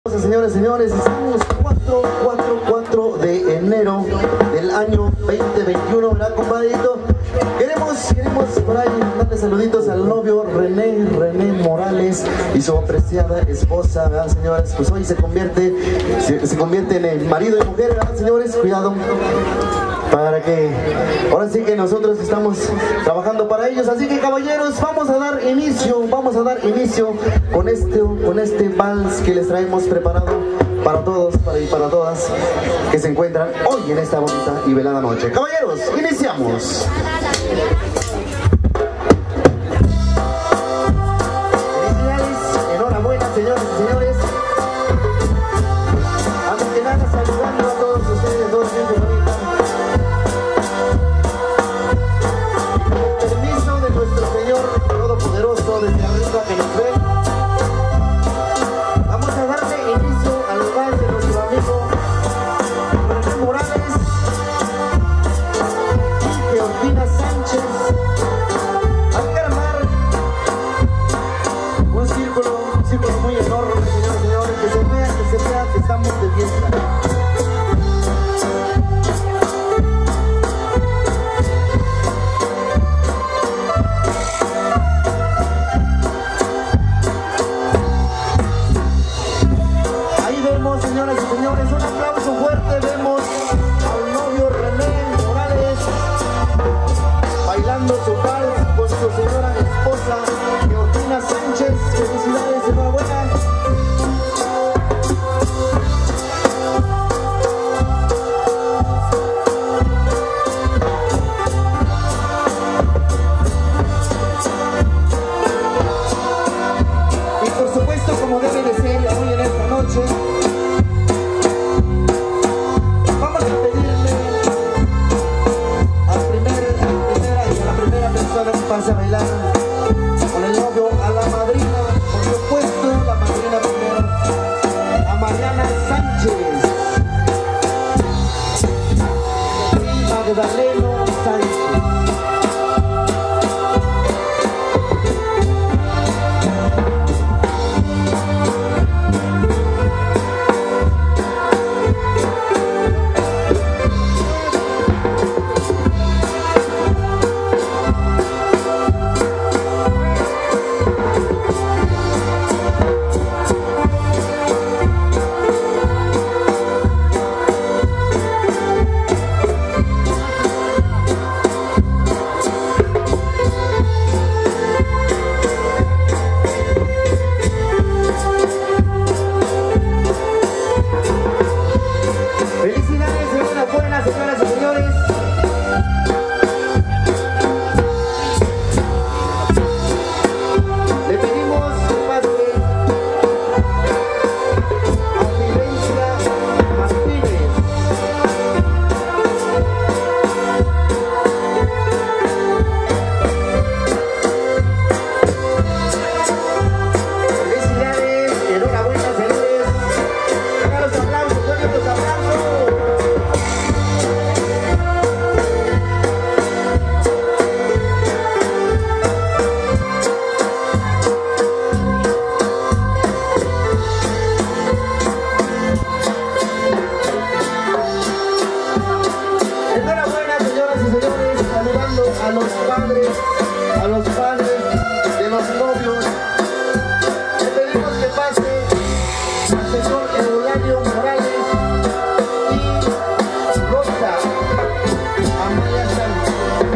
Señores, estamos 4 de enero del año 2021, ¿verdad, compadrito? Queremos por ahí darle saluditos al novio René Morales y su apreciada esposa, ¿verdad, señores? Pues hoy se convierte en el marido y mujer, ¿verdad, señores? Cuidado, para que ahora sí que nosotros estamos trabajando para ellos. Así que, caballeros, vamos a dar inicio con este vals que les traemos preparado para todos y para todas que se encuentran hoy en esta bonita y velada noche. Caballeros, iniciamos. Felicidades, enhorabuena, señoras y señores. Antes que nada, saludando a todos ustedes, dos gente bonita. Permiso de nuestro Señor Todopoderoso desde arriba que nos ve. Vamos a darle inicio al vals de nuestro amigo René Morales y Georgina Sánchez. Hay que armar un círculo muy enorme, señores y señores, que se vea que estamos de fiesta. Señoras y señores, un aplauso fuerte. Vemos al novio René Morales bailando su vals con su señora esposa Georgina Sánchez. Felicidades, enhorabuena. Y por supuesto, como debe de ser hoy en esta noche, pase a bailar con el novio, a la madrina, por supuesto, la madrina primero, a Mariana Sánchez y Magdaleno Sánchez. A los padres de los novios, le pedimos que pase al señor Eulalio Morales y Rosa Amaya Sánchez.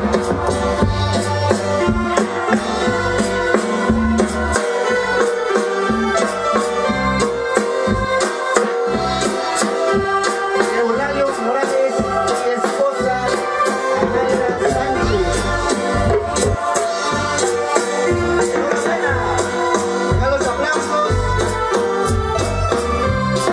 Eulalio Morales y esposa Amaya Sánchez. A los aplausos.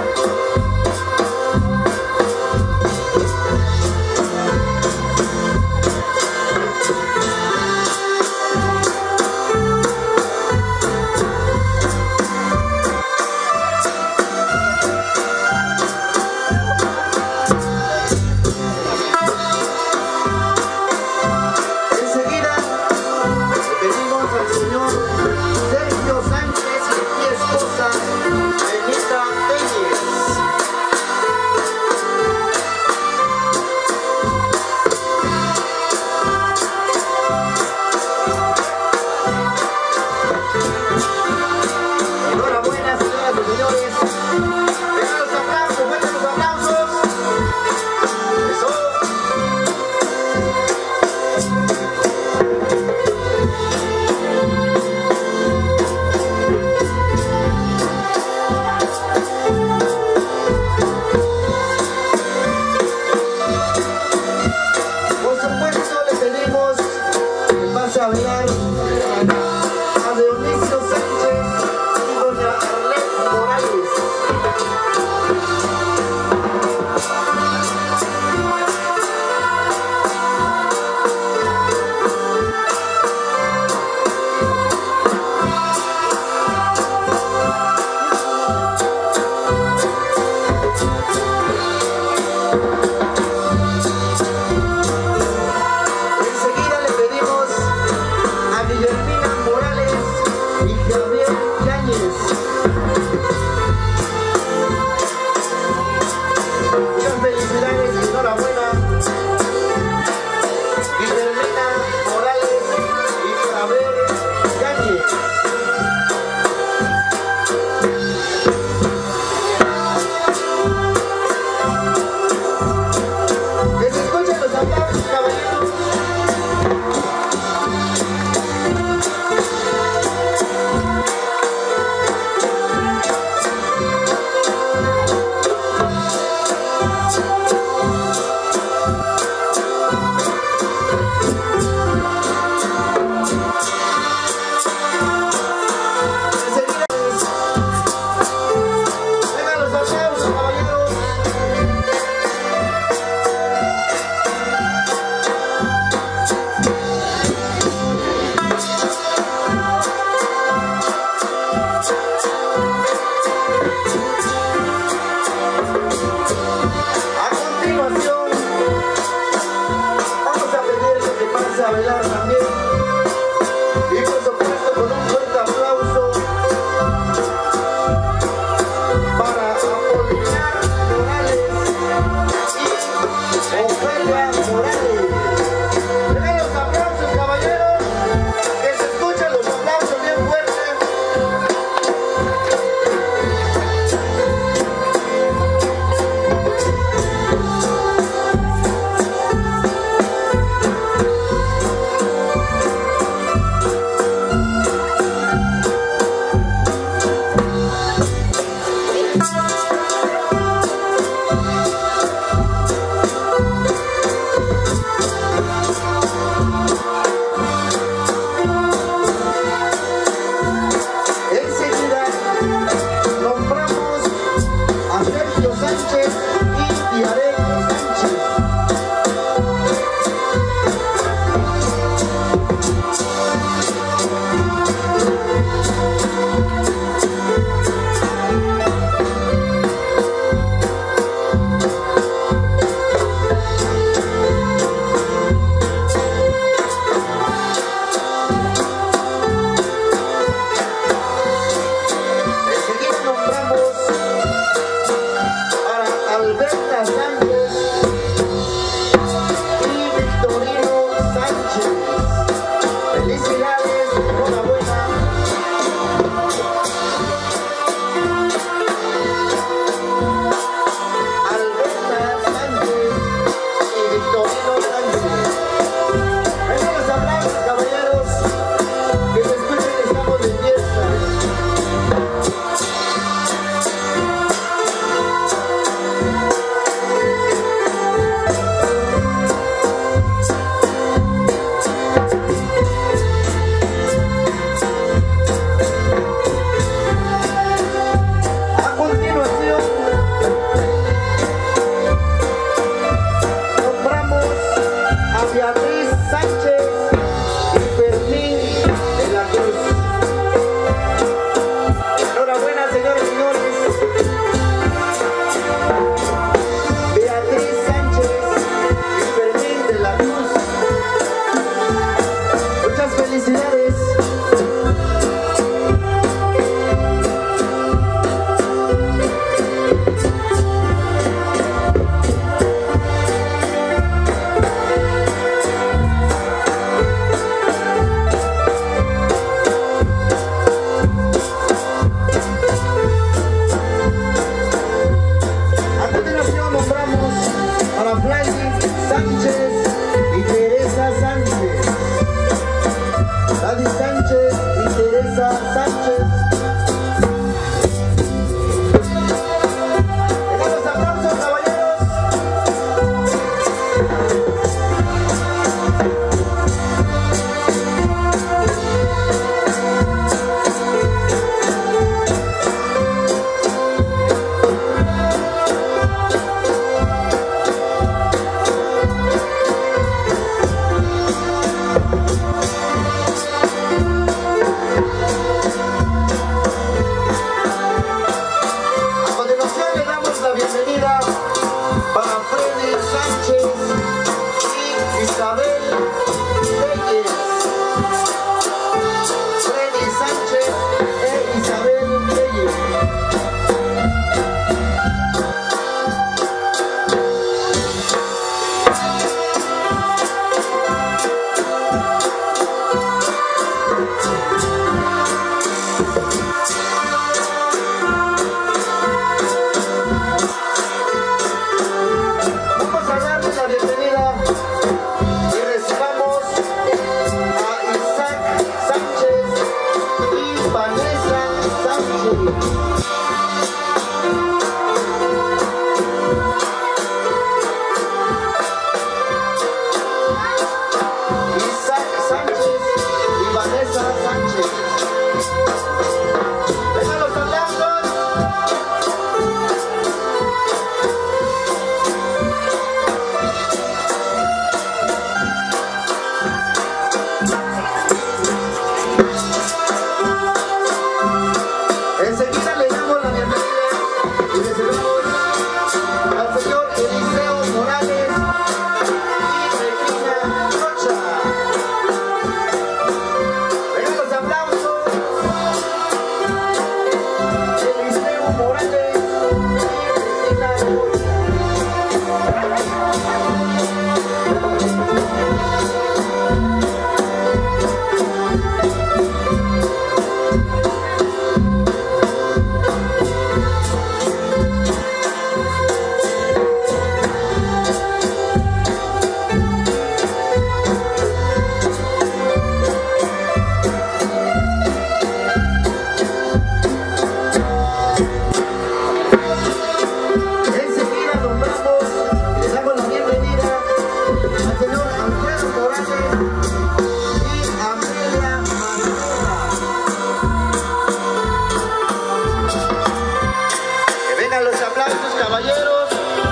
para los aplausos, caballeros.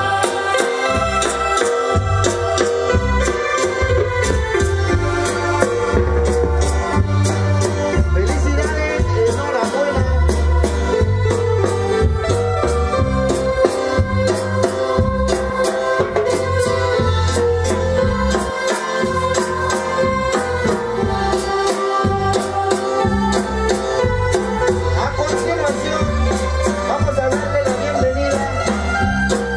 Felicidades, enhorabuena. A continuación, vamos a darle la bienvenida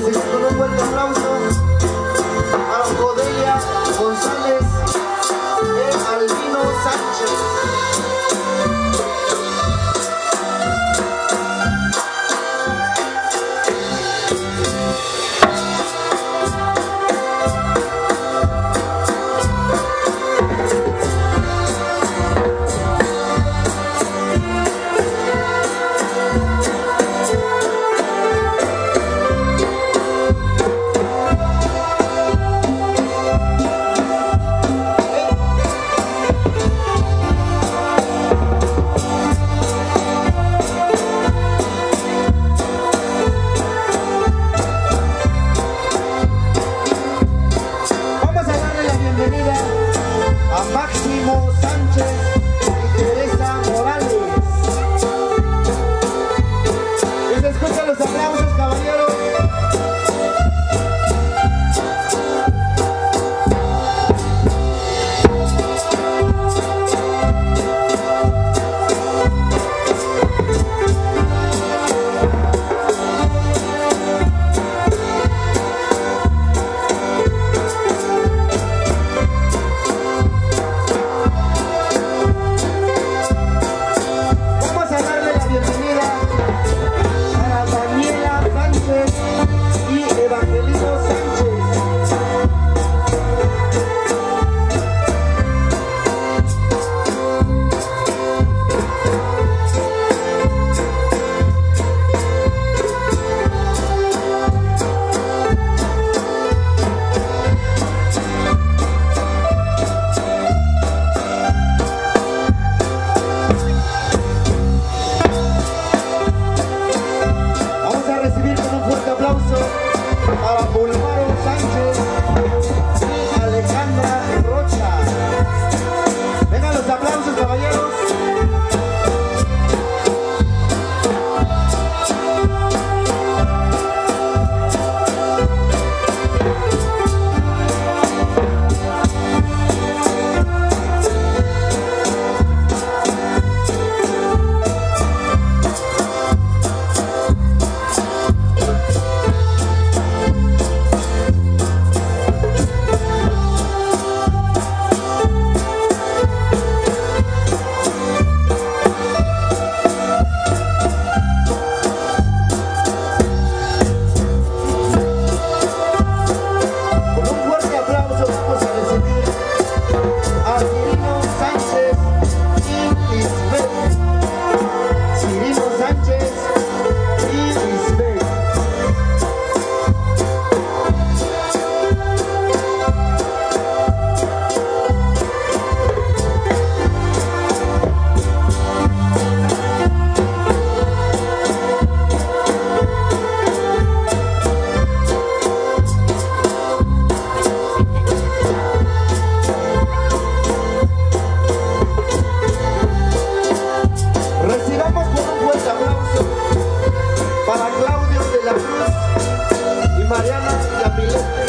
recibir con un fuerte aplauso a Odelia González e Albino Sánchez. Máximo Sánchez y Teresa Morales. Que se escuchan los aplausos, caballeros. Para Bulmaro Sánchez y Alejandra Rocha. Vengan los aplausos, caballeros. Mariana Yapilete.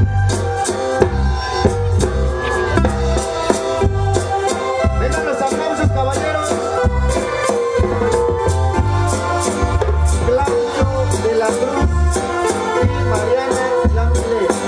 Vengan los aplausos, caballeros. Claudio de la Cruz y Mariana Yapilete.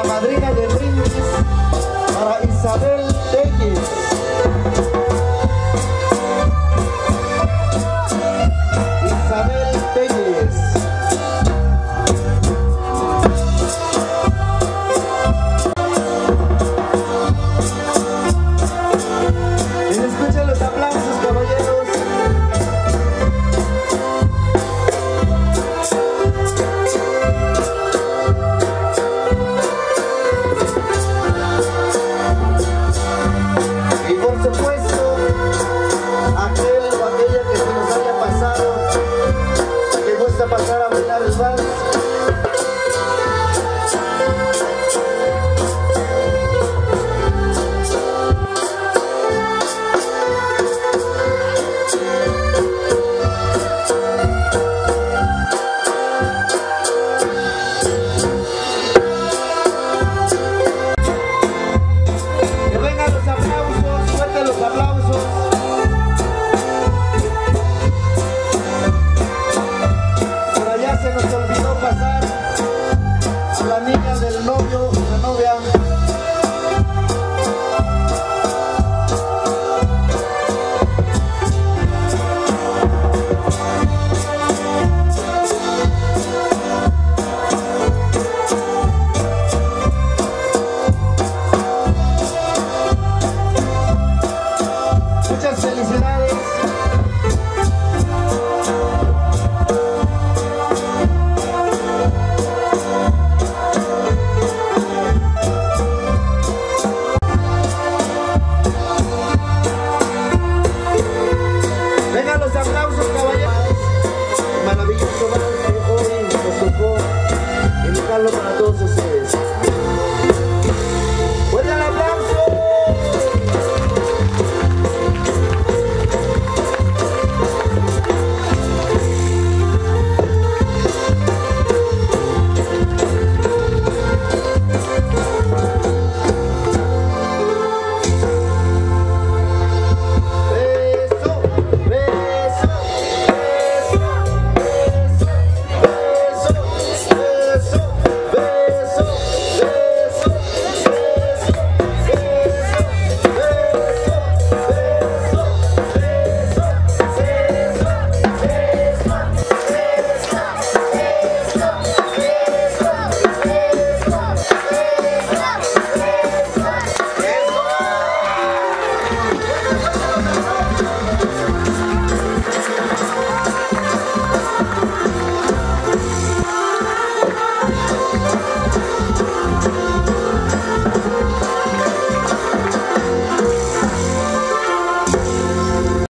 la madrina de brindis, para Isabel Telles. Isabel Telles. Y se escuchan los aplausos, caballeros. Y por supuesto, aquel o aquella que se nos haya pasado, que gusta pasar a bailar el vals. Que vengan los aplausos, fuertes los aplausos. Por allá se nos olvidó pasar a la niña del novio, la novia.